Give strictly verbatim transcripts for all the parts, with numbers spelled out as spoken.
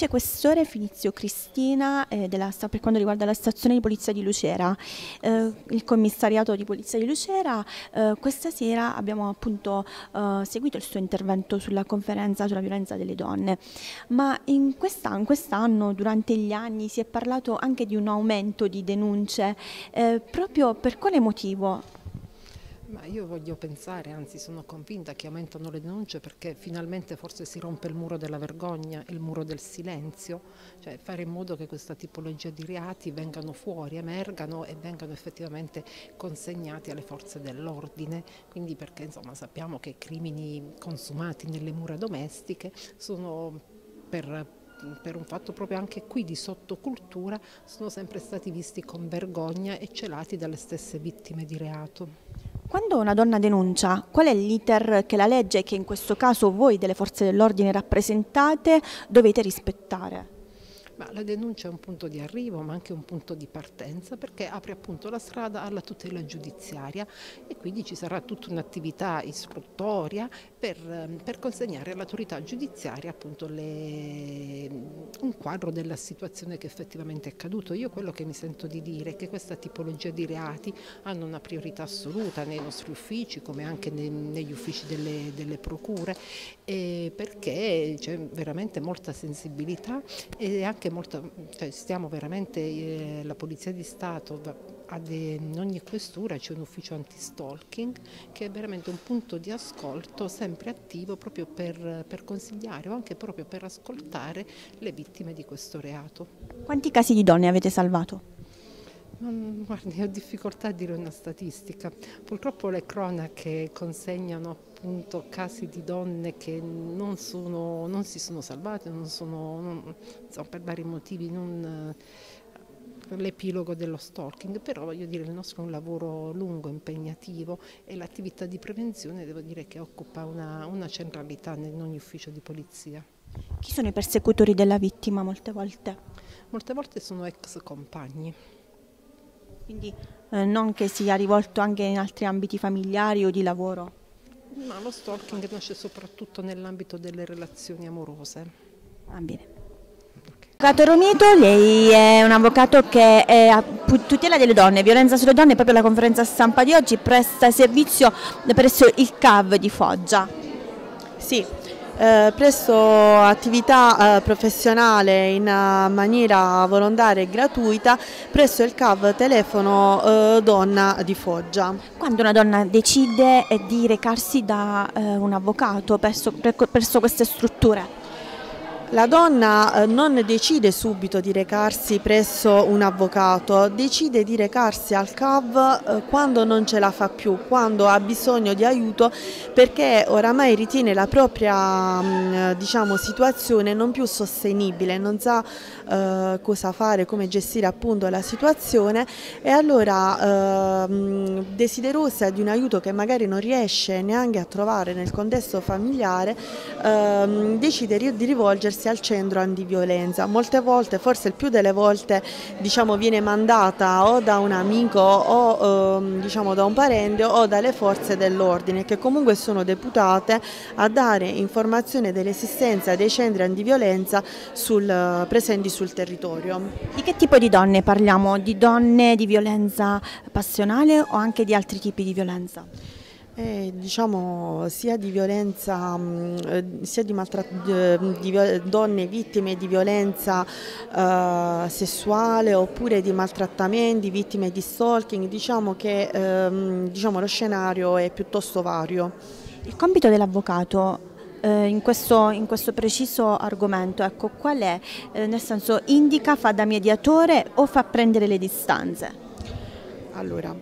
vicequestore Finizio Cristina eh, della, per quanto riguarda la stazione di polizia di Lucera, eh, il commissariato di polizia di Lucera. Eh, questa sera abbiamo appunto eh, seguito il suo intervento sulla conferenza sulla violenza delle donne, ma in quest'anno, quest'anno durante gli anni si è parlato anche di un aumento di denunce, eh, proprio per quale motivo? Ma io voglio pensare, anzi sono convinta che aumentano le denunce perché finalmente forse si rompe il muro della vergogna, il muro del silenzio, cioè fare in modo che questa tipologia di reati vengano fuori, emergano e vengano effettivamente consegnati alle forze dell'ordine, quindi perché insomma sappiamo che crimini consumati nelle mura domestiche sono per per un fatto proprio anche qui di sottocultura, sono sempre stati visti con vergogna e celati dalle stesse vittime di reato. Quando una donna denuncia, qual è l'iter che la legge, che in questo caso voi delle forze dell'ordine rappresentate, dovete rispettare? Ma la denuncia è un punto di arrivo ma anche un punto di partenza perché apre appunto la strada alla tutela giudiziaria e quindi ci sarà tutta un'attività istruttoria per, per consegnare all'autorità giudiziaria appunto le, un quadro della situazione che effettivamente è accaduto. Io quello che mi sento di dire è che questa tipologia di reati hanno una priorità assoluta nei nostri uffici come anche nei, negli uffici delle, delle procure eh, perché c'è veramente molta sensibilità e anche molta, cioè stiamo veramente, eh, la Polizia di Stato, ad, in ogni questura c'è un ufficio anti-stalking che è veramente un punto di ascolto sempre attivo proprio per, per consigliare o anche proprio per ascoltare le vittime di questo reato. Quanti casi di donne avete salvato? Non, guardi, ho difficoltà a dire una statistica. Purtroppo le cronache consegnano appunto casi di donne che non, sono, non si sono salvate, non sono, non, insomma, per vari motivi, non l'epilogo dello stalking, però voglio dire il nostro è un lavoro lungo, impegnativo e l'attività di prevenzione devo dire che occupa una, una centralità in ogni ufficio di polizia. Chi sono i persecutori della vittima molte volte? Molte volte sono ex compagni. Quindi eh, non che sia rivolto anche in altri ambiti familiari o di lavoro? Ma lo stalking nasce soprattutto nell'ambito delle relazioni amorose. Va bene. Avvocato Romito, lei è un avvocato che è a tutela delle donne, violenza sulle donne, proprio alla conferenza stampa di oggi presta servizio presso il C A V di Foggia. Sì. Eh, presto attività eh, professionale in uh, maniera volontaria e gratuita presso il C A V Telefono eh, Donna di Foggia. Quando una donna decide di recarsi da eh, un avvocato presso, presso queste strutture? La donna eh, non decide subito di recarsi presso un avvocato, decide di recarsi al C A V eh, quando non ce la fa più, quando ha bisogno di aiuto perché oramai ritiene la propria mh, diciamo, situazione non più sostenibile, non sa eh, cosa fare, come gestire appunto la situazione e allora eh, mh, desiderosa di un aiuto che magari non riesce neanche a trovare nel contesto familiare, eh, decide di rivolgersi al centro antiviolenza. Molte volte, forse il più delle volte, diciamo, viene mandata o da un amico o ehm, diciamo, da un parente o dalle forze dell'ordine che comunque sono deputate a dare informazione dell'esistenza dei centri antiviolenza sul, presenti sul territorio. Di che tipo di donne parliamo? Di donne di violenza passionale o anche di altri tipi di violenza? Eh, diciamo sia di violenza, mh, sia di, di, di donne vittime di violenza eh, sessuale oppure di maltrattamenti, vittime di stalking, diciamo che ehm, diciamo, lo scenario è piuttosto vario. Il compito dell'avvocato eh, in, questo, in questo preciso argomento, ecco, qual è? Eh, nel senso, indica, fa da mediatore o fa prendere le distanze? Allora,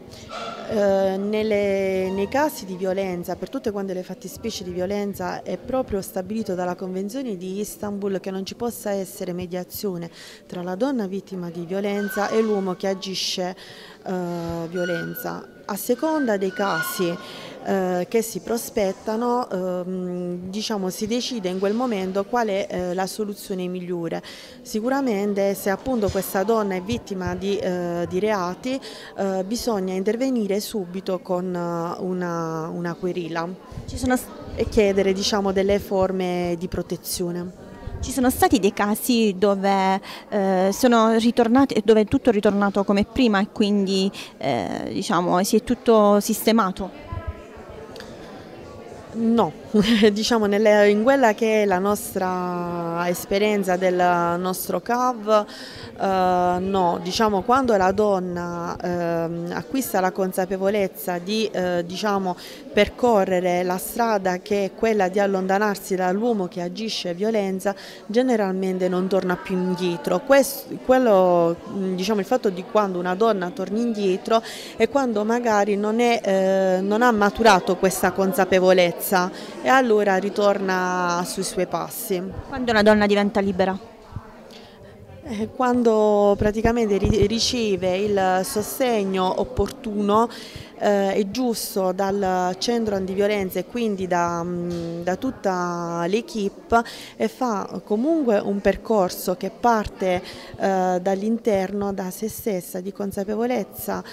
eh, nelle, nei casi di violenza, per tutte quante le fattispecie di violenza, è proprio stabilito dalla Convenzione di Istanbul che non ci possa essere mediazione tra la donna vittima di violenza e l'uomo che agisce eh, violenza. A seconda dei casi eh, che si prospettano, ehm, diciamo, si decide in quel momento qual è eh, la soluzione migliore. Sicuramente se appunto questa donna è vittima di, eh, di reati eh, bisogna intervenire subito con una, una querela. Ci sono... e chiedere, diciamo, delle forme di protezione. Ci sono stati dei casi dove, eh, sono ritornati, dove tutto è ritornato come prima e quindi eh, diciamo, si è tutto sistemato? No, diciamo nelle, in quella che è la nostra esperienza del nostro C A V, eh, no, diciamo quando la donna eh, acquista la consapevolezza di eh, diciamo, percorrere la strada che è quella di allontanarsi dall'uomo che agisce violenza, generalmente non torna più indietro. Questo, quello, diciamo, il fatto di quando una donna torna indietro è quando magari non, è, eh, non ha maturato questa consapevolezza e allora ritorna sui suoi passi. Quando una donna diventa libera? Eh, quando praticamente ri riceve il sostegno opportuno eh, e giusto dal centro antiviolenza e quindi da, da tutta l'equipe e fa comunque un percorso che parte eh, dall'interno, da se stessa, di consapevolezza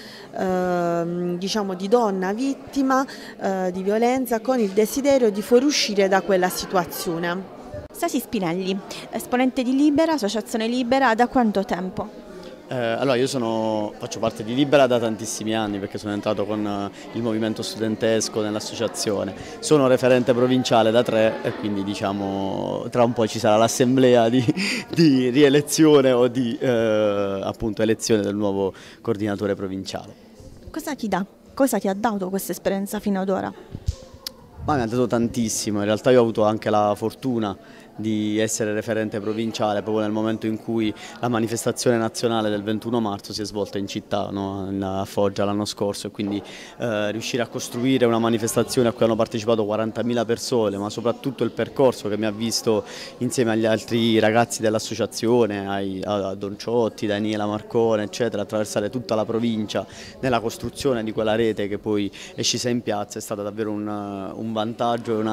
eh, diciamo di donna vittima eh, di violenza, con il desiderio di fuoriuscire da quella situazione. Stasi Spinelli, esponente di Libera, associazione Libera, da quanto tempo? Eh, allora io sono, faccio parte di Libera da tantissimi anni perché sono entrato con eh, il movimento studentesco nell'associazione, sono referente provinciale da tre e quindi diciamo tra un po' ci sarà l'assemblea di, di rielezione o di eh, appunto elezione del nuovo coordinatore provinciale. Cosa ti dà? Cosa ti ha dato questa esperienza fino ad ora? Ma mi ha dato tantissimo, in realtà io ho avuto anche la fortuna di essere referente provinciale proprio nel momento in cui la manifestazione nazionale del ventuno marzo si è svolta in città, no? A Foggia l'anno scorso, e quindi eh, riuscire a costruire una manifestazione a cui hanno partecipato quarantamila persone, ma soprattutto il percorso che mi ha visto insieme agli altri ragazzi dell'associazione, a Don Ciotti, Daniela Marcone eccetera, attraversare tutta la provincia nella costruzione di quella rete che poi è scesa in piazza, è stata davvero un, un vantaggio e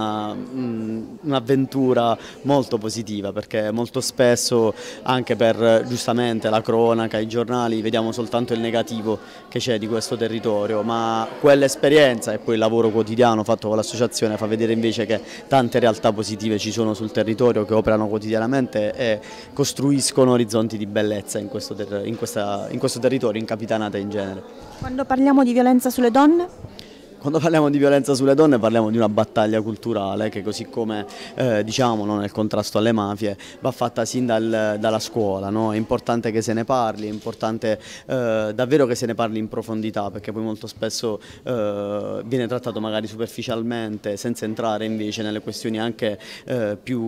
un'avventura molto molto positiva, perché molto spesso anche per giustamente la cronaca, i giornali, vediamo soltanto il negativo che c'è di questo territorio, ma quell'esperienza e poi il lavoro quotidiano fatto con l'associazione fa vedere invece che tante realtà positive ci sono sul territorio, che operano quotidianamente e costruiscono orizzonti di bellezza in questo, ter in questa, in questo territorio, in Capitanata in genere. Quando parliamo di violenza sulle donne? Quando parliamo di violenza sulle donne parliamo di una battaglia culturale che, così come eh, diciamo, no, nel contrasto alle mafie, va fatta sin dal, dalla scuola, no? È importante che se ne parli, è importante eh, davvero che se ne parli in profondità, perché poi molto spesso eh, viene trattato magari superficialmente, senza entrare invece nelle questioni anche eh, più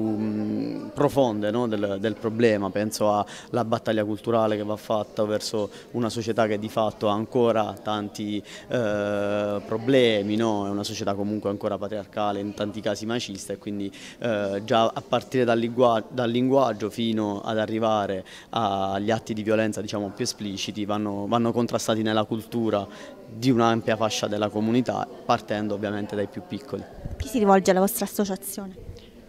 mh, profonde, no, del, del problema. Penso alla battaglia culturale che va fatta verso una società che di fatto ha ancora tanti eh, problemi, no? È una società comunque ancora patriarcale, in tanti casi macista, e quindi eh, già a partire dal linguaggio, dal linguaggio fino ad arrivare agli atti di violenza, diciamo, più espliciti vanno, vanno contrastati nella cultura di un'ampia fascia della comunità, partendo ovviamente dai più piccoli. Chi si rivolge alla vostra associazione?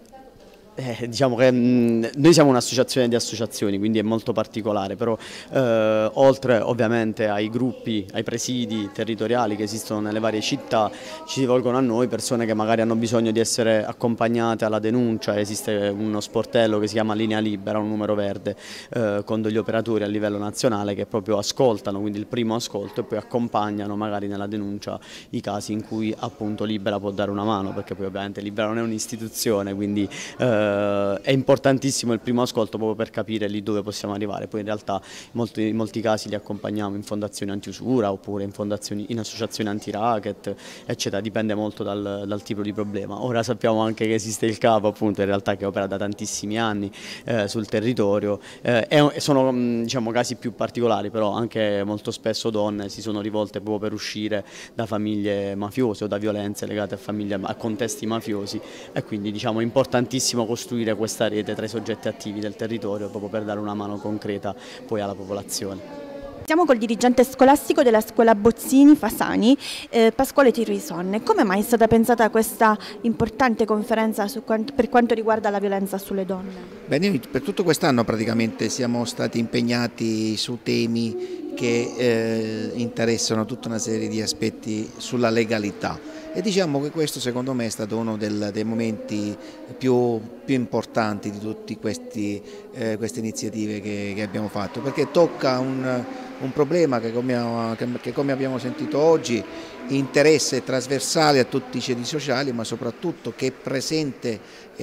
Eh, diciamo che mh, noi siamo un'associazione di associazioni, quindi è molto particolare, però eh, oltre ovviamente ai gruppi, ai presidi territoriali che esistono nelle varie città, ci rivolgono a noi persone che magari hanno bisogno di essere accompagnate alla denuncia. Esiste uno sportello che si chiama Linea Libera, un numero verde, eh, con degli operatori a livello nazionale che proprio ascoltano, quindi il primo ascolto, e poi accompagnano magari nella denuncia i casi in cui appunto Libera può dare una mano, perché poi ovviamente Libera non è un'istituzione, quindi eh, è importantissimo il primo ascolto proprio per capire lì dove possiamo arrivare. Poi in realtà in molti, in molti casi li accompagniamo in fondazioni antiusura oppure in, fondazioni, in associazioni anti-racket eccetera, dipende molto dal, dal tipo di problema. Ora sappiamo anche che esiste il capo, appunto, in realtà, che opera da tantissimi anni eh, sul territorio, eh, e sono diciamo casi più particolari, però anche molto spesso donne si sono rivolte proprio per uscire da famiglie mafiose o da violenze legate a, famiglie, a contesti mafiosi, e quindi diciamo è importantissimo costruire questa rete tra i soggetti attivi del territorio proprio per dare una mano concreta poi alla popolazione. Siamo col dirigente scolastico della scuola Bozzini Fasani, eh, Pasquale Tirrisonne. Come mai è stata pensata questa importante conferenza su quanto, per quanto riguarda la violenza sulle donne? Bene, per tutto quest'anno praticamente siamo stati impegnati su temi che eh, interessano tutta una serie di aspetti sulla legalità. E diciamo che questo secondo me è stato uno del, dei momenti più, più importanti di tutte queste eh, iniziative che, che abbiamo fatto, perché tocca un, un problema che come, che, che come abbiamo sentito oggi interessa e trasversale a tutti i ceti sociali, ma soprattutto che è presente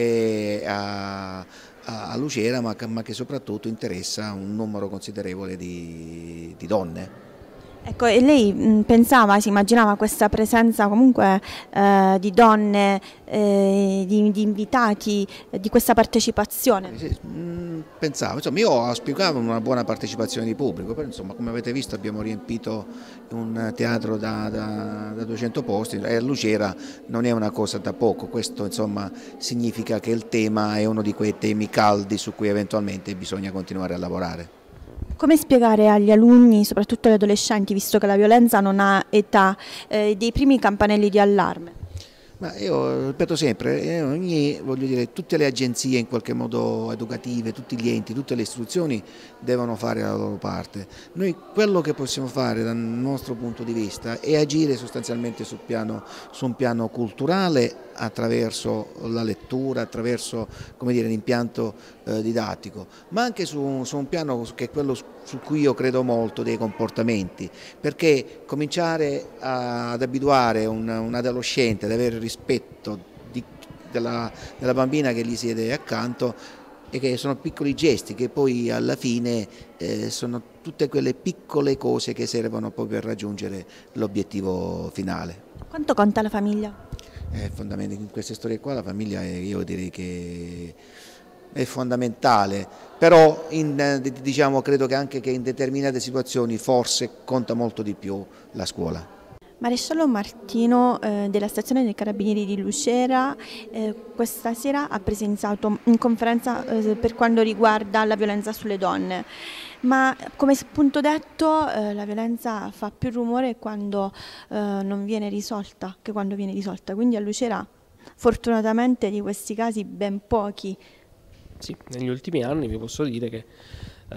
eh, a, a Lucera, ma, ma che soprattutto interessa un numero considerevole di, di donne. Ecco, e lei mh, pensava, si immaginava questa presenza comunque eh, di donne, eh, di, di invitati, eh, di questa partecipazione? Sì, mh, pensavo, insomma, io auspicavo una buona partecipazione di pubblico, però insomma, come avete visto abbiamo riempito un teatro da, da, da duecento posti e a Lucera non è una cosa da poco, questo insomma significa che il tema è uno di quei temi caldi su cui eventualmente bisogna continuare a lavorare. Come spiegare agli alunni, soprattutto agli adolescenti, visto che la violenza non ha età, eh, dei primi campanelli di allarme? Ma io ripeto sempre, eh, ogni, voglio dire, tutte le agenzie in qualche modo educative, tutti gli enti, tutte le istituzioni devono fare la loro parte. Noi quello che possiamo fare dal nostro punto di vista è agire sostanzialmente sul piano, su un piano culturale attraverso la lettura, attraverso l'impianto eh, didattico, ma anche su, su un piano che è quello su cui io credo molto, dei comportamenti, perché cominciare a, ad abituare un, un adolescente ad avere rispetto di, della, della bambina che gli siede accanto, e che sono piccoli gesti che poi alla fine eh, sono tutte quelle piccole cose che servono poi per raggiungere l'obiettivo finale. Quanto conta la famiglia? È fondamentale, in queste storie qua la famiglia è, io direi che è fondamentale, però in, diciamo, credo che anche che in determinate situazioni forse conta molto di più la scuola. Maresciallo Martino eh, della stazione dei Carabinieri di Lucera eh, questa sera ha presenziato in conferenza eh, per quanto riguarda la violenza sulle donne, ma come appunto detto eh, la violenza fa più rumore quando eh, non viene risolta che quando viene risolta, quindi a Lucera fortunatamente di questi casi ben pochi. Sì, negli ultimi anni vi posso dire che Uh,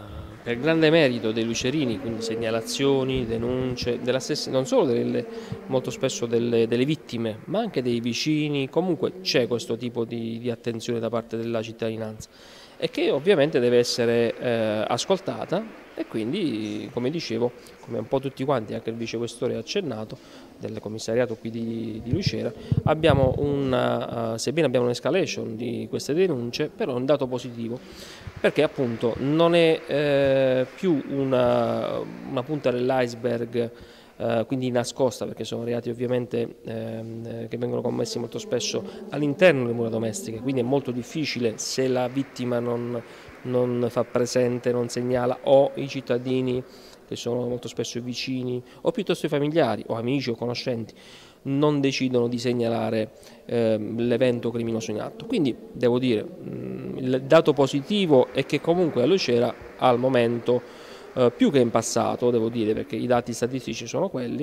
per grande merito dei lucerini, quindi segnalazioni, denunce, della stessa, non solo delle, molto spesso delle, delle vittime, ma anche dei vicini, comunque c'è questo tipo di, di attenzione da parte della cittadinanza e che ovviamente deve essere eh, ascoltata e quindi, come dicevo, come un po' tutti quanti, anche il vicequestore ha accennato, del commissariato qui di, di Lucera, abbiamo una, uh, sebbene abbiamo un'escalation di queste denunce, però un dato positivo, perché appunto non è eh, più una, una punta dell'iceberg, eh, quindi nascosta, perché sono reati ovviamente eh, che vengono commessi molto spesso all'interno delle mura domestiche, quindi è molto difficile se la vittima non, non fa presente, non segnala, o i cittadini che sono molto spesso i vicini o piuttosto i familiari o amici o conoscenti non decidono di segnalare eh, l'evento criminoso in atto. Quindi devo dire, mh, il dato positivo è che comunque a Lucera al momento, eh, più che in passato, devo dire, perché i dati statistici sono quelli,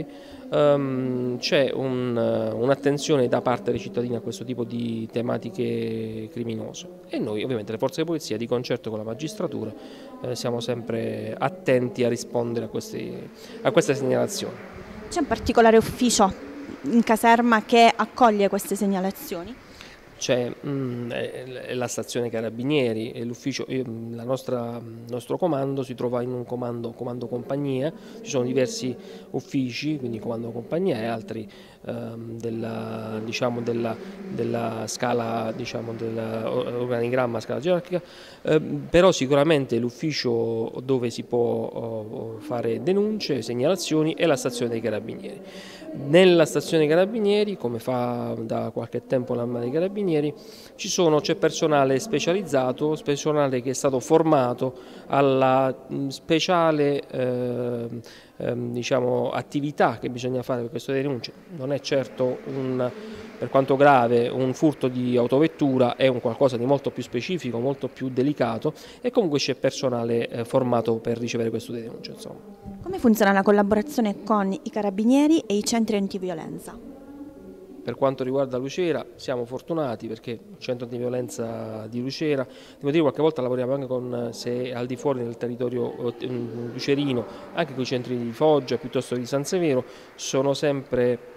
ehm, c'è un, un'attenzione da parte dei cittadini a questo tipo di tematiche criminose e noi ovviamente le forze di polizia di concerto con la magistratura eh, siamo sempre attenti a rispondere a queste, a queste segnalazioni. C'è un particolare ufficio in caserma che accoglie queste segnalazioni? C'è mh, la stazione Carabinieri e l'ufficio, la nostra, il nostro comando si trova in un comando, comando compagnia, ci sono diversi uffici, quindi comando compagnia e altri ehm, della, diciamo, della, della scala, diciamo, dell'organigramma, scala gerarchica, eh, però sicuramente l'ufficio dove si può oh, fare denunce, segnalazioni è la stazione dei Carabinieri. Nella stazione Carabinieri, come fa da qualche tempo l'Arma dei Carabinieri, ci sono, c'è personale specializzato, personale che è stato formato alla speciale eh, eh, diciamo, attività che bisogna fare per queste denunce. Non è certo un, per quanto grave, un furto di autovettura, è un qualcosa di molto più specifico, molto più delicato e comunque c'è personale eh, formato per ricevere queste denunce. Insomma. Come funziona la collaborazione con i Carabinieri e i centri antiviolenza? Per quanto riguarda Lucera siamo fortunati perché il centro antiviolenza di Lucera, devo dire qualche volta lavoriamo anche con, se al di fuori del territorio lucerino, anche con i centri di Foggia piuttosto di San Severo, sono sempre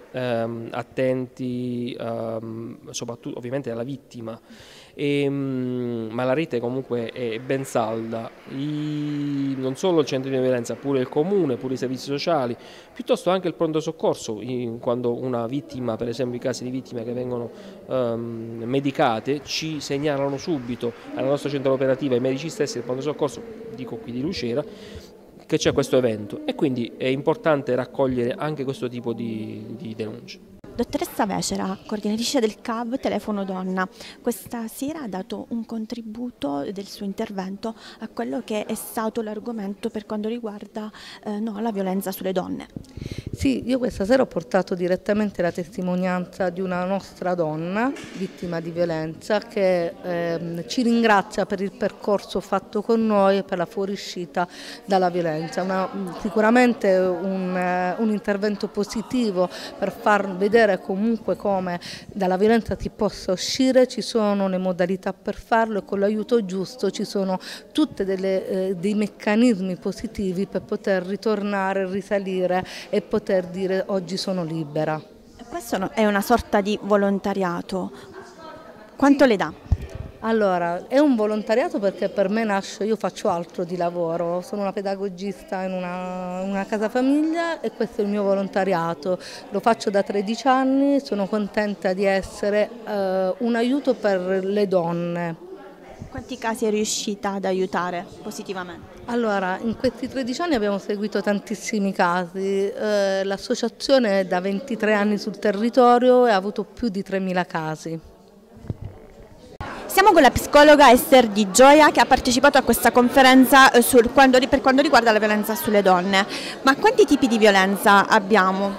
ehm, attenti ehm, soprattutto ovviamente alla vittima, e, um, ma la rete comunque è ben salda, I, non solo il centro di violenza, pure il comune, pure i servizi sociali, piuttosto anche il pronto soccorso, in, quando una vittima, per esempio i casi di vittime che vengono um, medicate, ci segnalano subito alla nostra centrale operativa, i medici stessi del pronto soccorso, dico qui di Lucera, che c'è questo evento, e quindi è importante raccogliere anche questo tipo di, di denunce. Dottoressa Vecera, coordinatrice del C A V Telefono Donna, questa sera ha dato un contributo del suo intervento a quello che è stato l'argomento per quanto riguarda eh, no, la violenza sulle donne. Sì, io questa sera ho portato direttamente la testimonianza di una nostra donna vittima di violenza che eh, ci ringrazia per il percorso fatto con noi e per la fuoriuscita dalla violenza. Una, sicuramente un, uh, un intervento positivo per far vedere comunque come dalla violenza si possa uscire, ci sono le modalità per farlo e con l'aiuto giusto ci sono tutti eh, dei meccanismi positivi per poter ritornare, risalire e poter dire oggi sono libera. Questo è una sorta di volontariato, quanto le dà? Allora, è un volontariato perché per me nasce, io faccio altro di lavoro, sono una pedagogista in una, una casa famiglia e questo è il mio volontariato, lo faccio da tredici anni, sono contenta di essere eh, un aiuto per le donne. Quanti casi è riuscita ad aiutare positivamente? Allora, in questi tredici anni abbiamo seguito tantissimi casi, eh, l'associazione è da ventitré anni sul territorio e ha avuto più di tremila casi. Siamo con la psicologa Esther Di Gioia che ha partecipato a questa conferenza sul, quando, per quanto riguarda la violenza sulle donne. Ma quanti tipi di violenza abbiamo?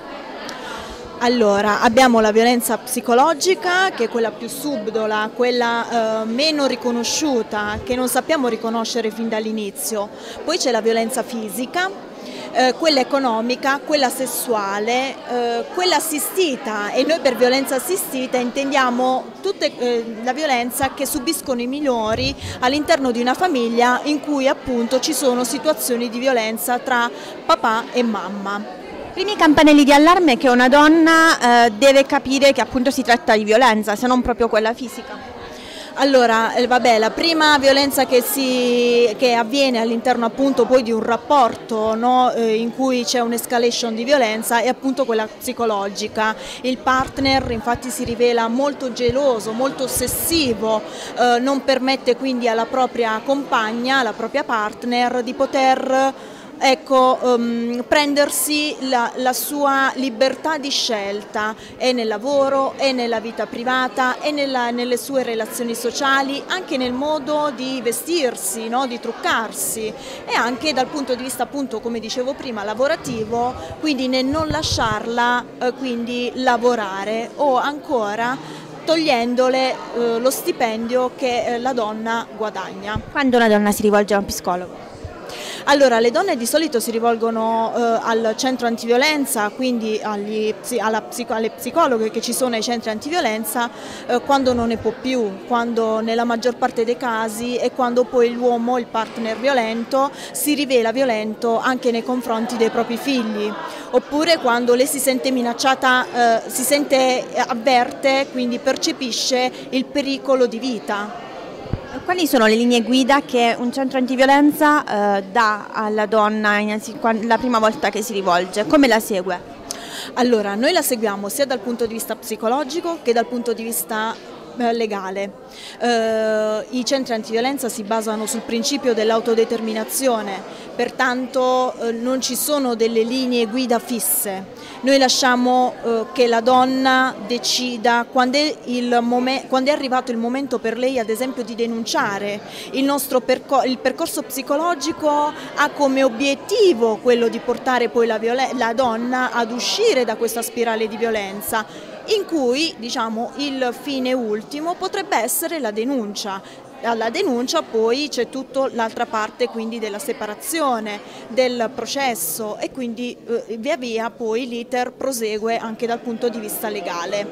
Allora, abbiamo la violenza psicologica, che è quella più subdola, quella eh, meno riconosciuta, che non sappiamo riconoscere fin dall'inizio. Poi c'è la violenza fisica, eh, quella economica, quella sessuale, eh, quella assistita, e noi per violenza assistita intendiamo tutta eh, la violenza che subiscono i minori all'interno di una famiglia in cui appunto ci sono situazioni di violenza tra papà e mamma. Primi campanelli di allarme che una donna eh, deve capire che appunto si tratta di violenza, se non proprio quella fisica. Allora, eh, vabbè, la prima violenza che, si, che avviene all'interno appunto poi di un rapporto, no, eh, in cui c'è un'escalation di violenza, è appunto quella psicologica. Il partner infatti si rivela molto geloso, molto ossessivo, eh, non permette quindi alla propria compagna, alla propria partner di poter ecco, um, prendersi la, la sua libertà di scelta, è nel lavoro, è nella vita privata, è nella, nelle sue relazioni sociali, anche nel modo di vestirsi, no? Di truccarsi, e anche dal punto di vista appunto, come dicevo prima, lavorativo, quindi nel non lasciarla eh, quindi lavorare, o ancora togliendole eh, lo stipendio che eh, la donna guadagna. Quando una donna si rivolge a un psicologo? Allora, le donne di solito si rivolgono eh, al centro antiviolenza, quindi agli, alla, alle psicologhe che ci sono ai centri antiviolenza eh, quando non ne può più, quando nella maggior parte dei casi è quando poi l'uomo, il partner violento, si rivela violento anche nei confronti dei propri figli, oppure quando lei si sente minacciata, eh, si sente, avverte, quindi percepisce il pericolo di vita. Quali sono le linee guida che un centro antiviolenza eh, dà alla donna la prima volta che si rivolge? Come la segue? Allora, noi la seguiamo sia dal punto di vista psicologico che dal punto di vista eh, legale. Eh, I centri antiviolenza si basano sul principio dell'autodeterminazione, pertanto eh, non ci sono delle linee guida fisse. Noi lasciamo eh, che la donna decida quando è, il quando è arrivato il momento per lei, ad esempio, di denunciare. Il nostro percor il percorso psicologico ha come obiettivo quello di portare poi la, la donna ad uscire da questa spirale di violenza, in cui, diciamo, il fine ultimo potrebbe essere la denuncia. Alla denuncia poi c'è tutta l'altra parte, quindi della separazione, del processo, e quindi eh, via via poi l'iter prosegue anche dal punto di vista legale.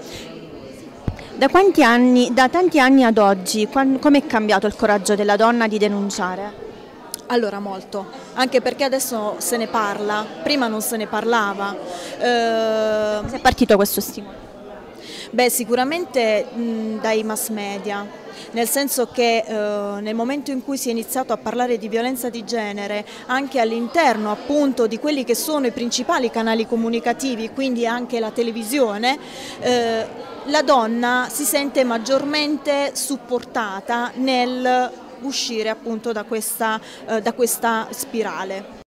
Da quanti anni, da tanti anni ad oggi, come è cambiato il coraggio della donna di denunciare? Allora molto, anche perché adesso se ne parla, prima non se ne parlava. Eh, Come è partito questo stimolo? Beh, sicuramente mh, dai mass media, nel senso che eh, nel momento in cui si è iniziato a parlare di violenza di genere anche all'interno appunto di quelli che sono i principali canali comunicativi, quindi anche la televisione, eh, la donna si sente maggiormente supportata nel uscire appunto da questa, eh, da questa spirale.